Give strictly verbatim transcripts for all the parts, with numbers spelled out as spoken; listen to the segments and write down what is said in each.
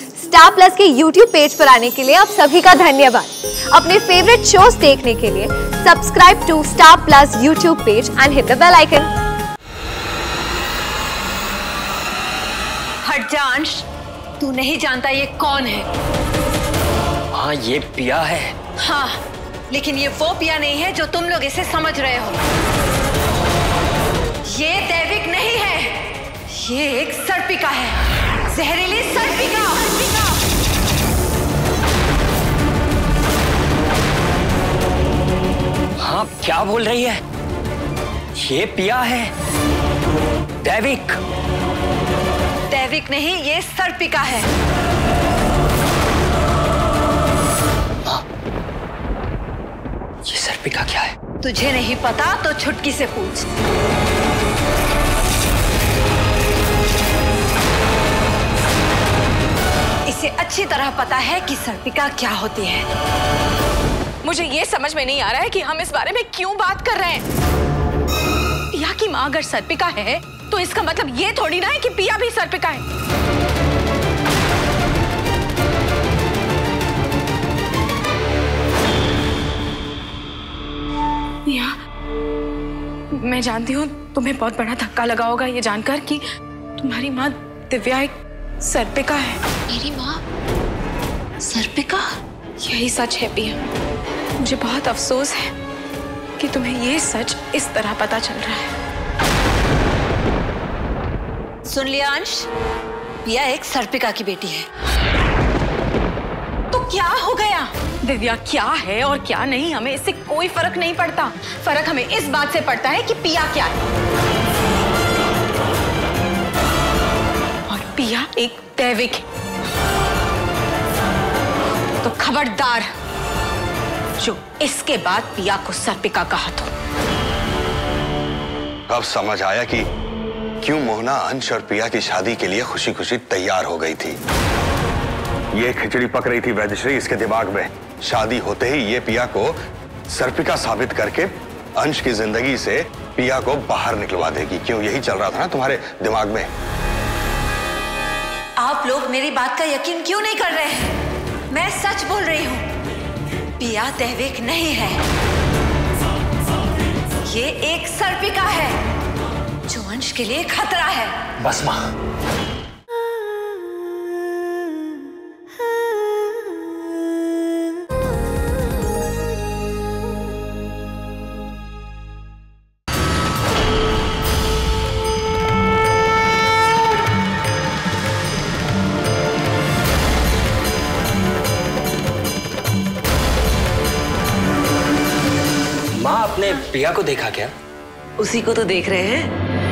Star Plus के YouTube page पर आने के लिए आप सभी का धन्यवाद। अपने फेवरेट शोज देखने के लिए subscribe to Star Plus YouTube page and hit the bell icon. हट जा अंश, तू नहीं जानता ये कौन है। हाँ, ये पिया है। हाँ, लेकिन ये वो पिया नहीं है जो तुम लोग इसे समझ रहे हो। ये दैविक नहीं है, ये एक सर्पिका है, जहरीली सर्पिका। हाँ, क्या बोल रही है? ये पिया है, दैविक। दैविक नहीं, ये सर्पिका है। हाँ, ये सर्पिका क्या है? तुझे नहीं पता तो छुटकी से पूछ। इसे अच्छी तरह पता है कि सर्पिका क्या होती है। मुझे ये समझ में नहीं आ रहा है कि हम इस बारे में क्यों बात कर रहे हैं। पिया की माँ अगर सर्पिका है तो इसका मतलब ये थोड़ी ना है कि पिया भी सर्पिका है। पिया, मैं जानती हूँ तुम्हें बहुत बड़ा धक्का लगा होगा ये जानकर कि तुम्हारी माँ दिव्या एक सर्पिका है। मेरी माँ सर्पिका? यही सच है पिया। मुझे बहुत अफसोस है कि तुम्हें ये सच इस तरह पता चल रहा है। सुन लिया अंश, पिया एक सर्पिका की बेटी है। तो क्या हो गया? दिव्या क्या है और क्या नहीं, हमें इससे कोई फर्क नहीं पड़ता। फर्क हमें इस बात से पड़ता है कि पिया क्या है। और पिया एक दैविक है। तो खबरदार जो इसके बाद पिया को सर्पिका कहा तो। अब समझ आया कि क्यों मोहना अंश और पिया की शादी के लिए खुशी खुशी तैयार हो गई थी। ये खिचड़ी पक रही थी वैद्यश्री इसके दिमाग में। शादी होते ही ये पिया को सर्पिका साबित करके अंश की जिंदगी से पिया को बाहर निकलवा देगी। क्यों, यही चल रहा था ना तुम्हारे दिमाग में? आप लोग मेरी बात का यकीन क्यों नहीं कर रहे हैं? मैं सच बोल रही हूँ, पिया दैविक नहीं है। ये एक सर्पिका है जो अंश के लिए खतरा है। बस माँ, माँ आपने पिया को देखा क्या? उसी को तो देख रहे हैं।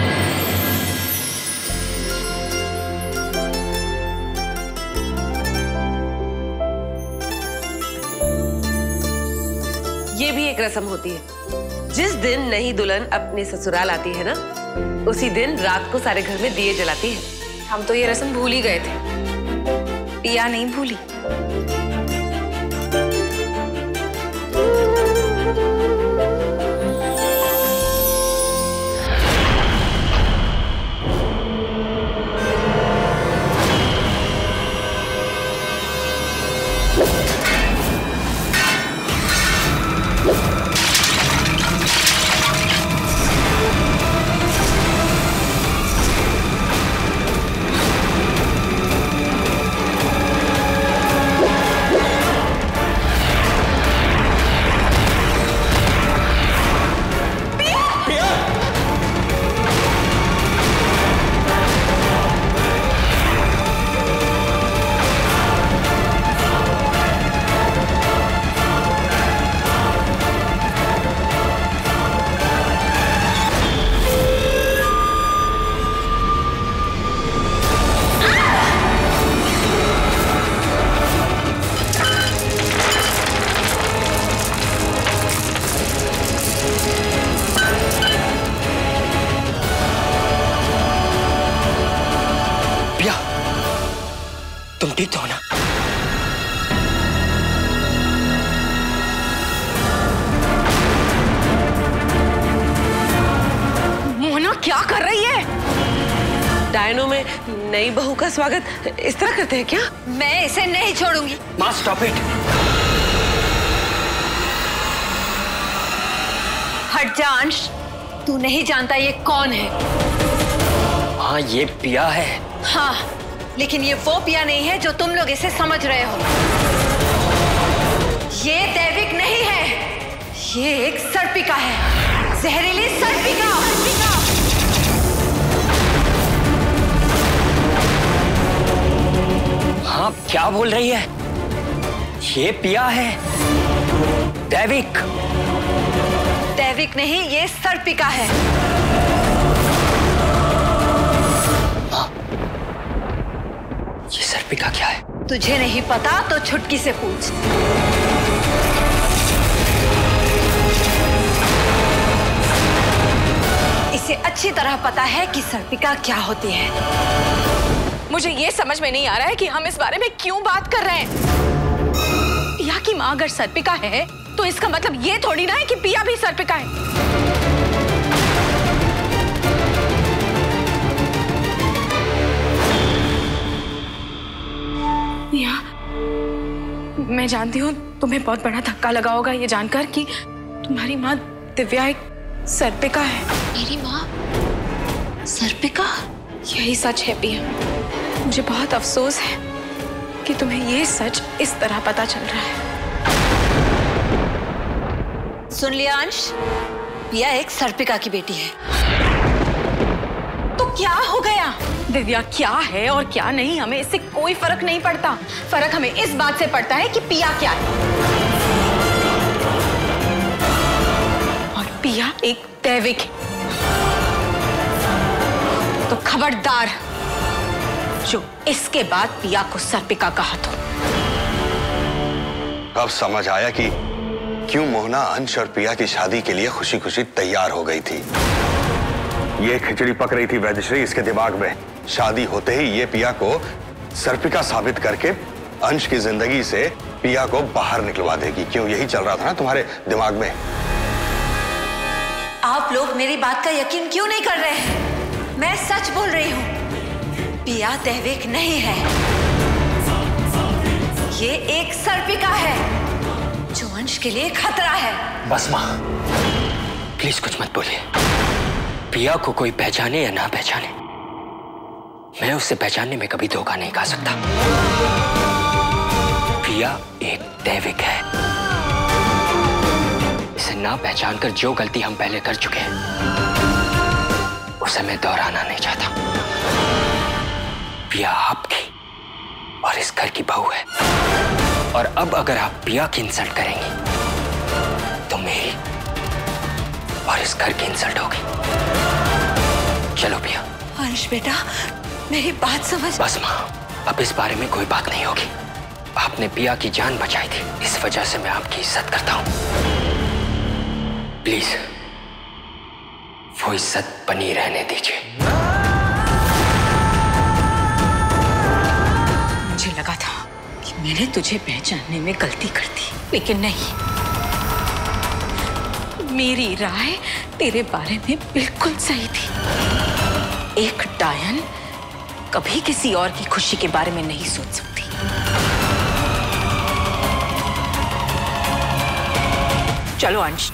ये भी एक रस्म होती है। जिस दिन नई दुल्हन अपने ससुराल आती है ना, उसी दिन रात को सारे घर में दिए जलाती है। हम तो ये रस्म भूल ही गए थे, पिया नहीं भूली। तुम ठीक तो हो ना? मोहना क्या कर रही है? डायनो में नई बहू का स्वागत इस तरह करते हैं क्या? मैं इसे नहीं छोड़ूंगी। माँ स्टॉप इट। हट जा अंश, तू नहीं जानता ये कौन है। हाँ ये पिया है। हाँ, लेकिन ये वो पिया नहीं है जो तुम लोग इसे समझ रहे हो। ये दैविक नहीं है, ये एक सर्पिका है, जहरीली सर्पिका। सर्पिका। हाँ क्या बोल रही है? ये पिया है। दैविक। दैविक नहीं, ये सर्पिका है। हाँ, ये सर्पिका क्या है? तुझे नहीं पता तो छुटकी से पूछ। इसे अच्छी तरह पता है कि सर्पिका क्या होती है। मुझे ये समझ में नहीं आ रहा है कि हम इस बारे में क्यों बात कर रहे हैं। पिया की माँ अगर सर्पिका है तो इसका मतलब ये थोड़ी ना है कि पिया भी सर्पिका है। पिया, मैं जानती हूँ तुम्हें बहुत बड़ा धक्का लगा होगा ये जानकर कि तुम्हारी माँ दिव्या एक सर्पिका है। मेरी माँ सर्पिका? यही सच है पिया। मुझे बहुत अफसोस है कि तुम्हें ये सच इस तरह पता चल रहा है। सुन लिया अंश, पिया एक सर्पिका की बेटी है। तो क्या हो गया? दिव्या क्या है और क्या नहीं, हमें इससे कोई फर्क नहीं पड़ता। फर्क हमें इस बात से पड़ता है कि पिया क्या है। और पिया एक दैविक है। तो खबरदार जो इसके बाद पिया को सर्पिका कहा तो। अब समझ आया कि क्यों मोहना अंश और पिया की शादी के लिए खुशी खुशी तैयार हो गई थी। ये खिचड़ी पक रही थी वैदेश्री इसके दिमाग में। शादी होते ही ये पिया को सर्पिका साबित करके अंश की जिंदगी से पिया को बाहर निकलवा देगी। क्यों, यही चल रहा था ना तुम्हारे दिमाग में? आप लोग मेरी बात का यकीन क्यों नहीं कर रहे हैं? मैं सच बोल रही हूँ, पिया दैविक नहीं है, ये एक सर्पिका है जो अंश के लिए खतरा है। बस माँ, प्लीज कुछ मत बोलिए। पिया को कोई पहचाने या ना पहचाने, मैं उसे पहचानने में कभी धोखा नहीं खा सकता। पिया एक दैविक है। इसे ना पहचानकर जो गलती हम पहले कर चुके हैं उसे मैं दोहराना नहीं चाहता। पिया आपकी और इस घर की बहू है, और अब अगर आप पिया की इंसल्ट करेंगी तो मेरी और इस घर की इंसल्ट होगी। चलो पिया। अंश बेटा, मेरी बात समझ। बस माँ, अब इस बारे में कोई बात नहीं होगी। आपने पिया की जान बचाई थी, इस वजह से मैं आपकी इज्जत करता हूँ। प्लीज वो इज्जत बनी रहने दीजिए। मुझे लगा था कि मैंने तुझे पहचानने में गलती कर दी, लेकिन नहीं। मेरी राय तेरे बारे में बिल्कुल सही थी। एक डायन कभी किसी और की खुशी के बारे में नहीं सोच सकती। चलो अंश।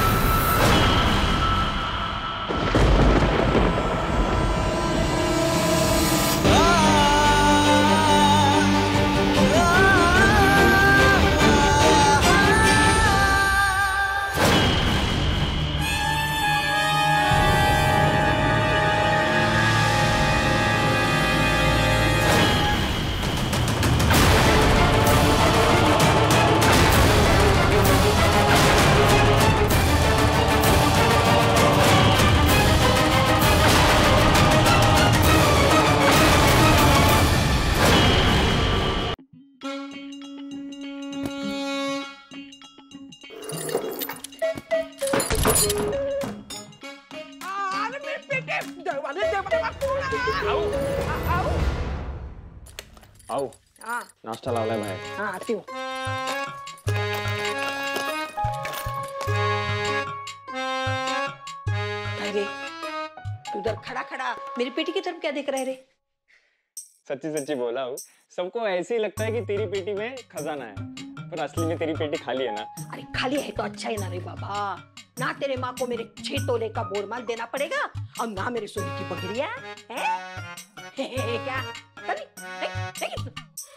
आओ। हाँ नाश्ता लावलाय बाहेर। हाँ आती हूँ। अरे तू उधर खड़ा खड़ा मेरी पेटी की तरफ क्या देख रहे रे? सच्ची सच्ची बोला हूँ, सबको ऐसे ही लगता है कि तेरी पेटी में खजाना है, पर असली में तेरी पेटी खाली है ना। अरे खाली है तो अच्छा है ना रे बाबा, ना तेरे माँ को मेरे छह तोले का बोरमाल देना पड़ेगा और ना मेरे सोने की बकरियां हैं। क्या चली, है, है,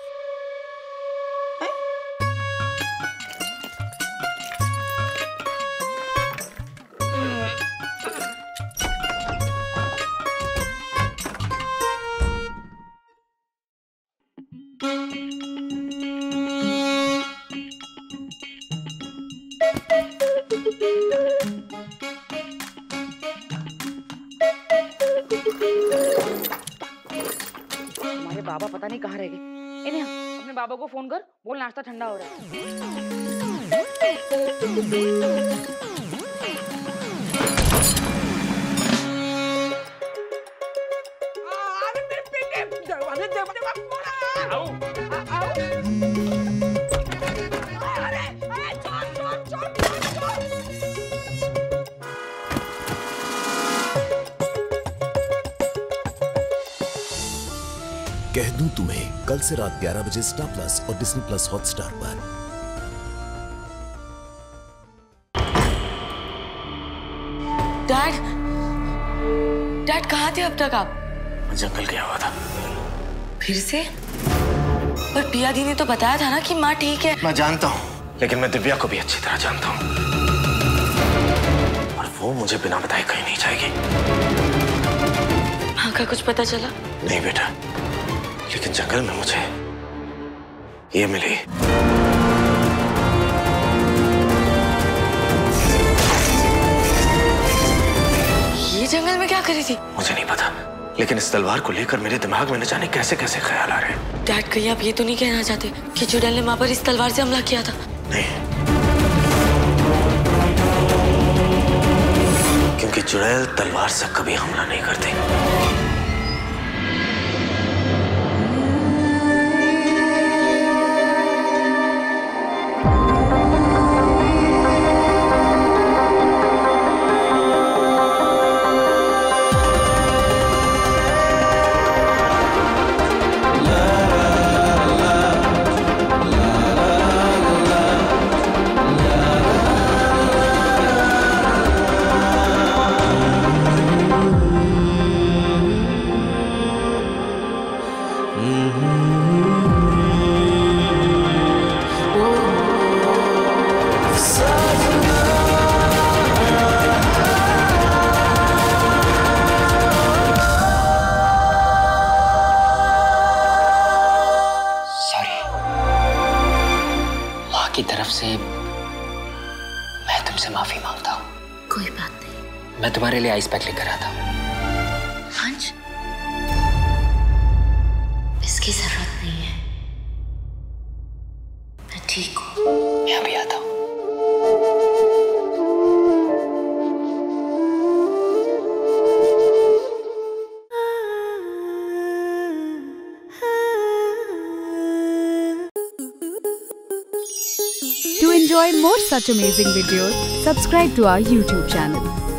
हमारे बाबा पता नहीं कहाँ रह गए। इन्हें अपने बाबा को फोन कर, बोल नाश्ता ठंडा हो रहा है। कह दूं तुम्हें कल से रात ग्यारह बजे स्टार प्लस और डिज्नी प्लस हॉटस्टार पर। डैड, डैड कहाँ थे अब तक आप? जंगल गया हुआ था। फिर से? पर पिया दी ने तो बताया था ना कि माँ ठीक है। मैं जानता हूँ, लेकिन मैं दिव्या को भी अच्छी तरह जानता हूँ और वो मुझे बिना बताए कहीं नहीं जाएगी। माँ का कुछ पता चला? नहीं बेटा, लेकिन जंगल में मुझे ये मिली। ये जंगल में क्या करी थी? मुझे नहीं पता, लेकिन इस तलवार को लेकर मेरे दिमाग में न जाने कैसे कैसे ख्याल आ रहे हैं। डैड कहीं आप ये तो नहीं कहना चाहते कि चुड़ैल ने माँ पर इस तलवार से हमला किया था? नहीं, क्योंकि चुड़ैल तलवार से कभी हमला नहीं करती। की तरफ से मैं तुमसे माफी मांगता हूँ। कोई बात नहीं। मैं तुम्हारे लिए आइस पैक लेकर आता हूँ। हंस, इसकी जरूरत नहीं है, मैं ठीक हूँ। मैं अभी आता हूँ। To enjoy more such amazing videos, subscribe to our YouTube channel.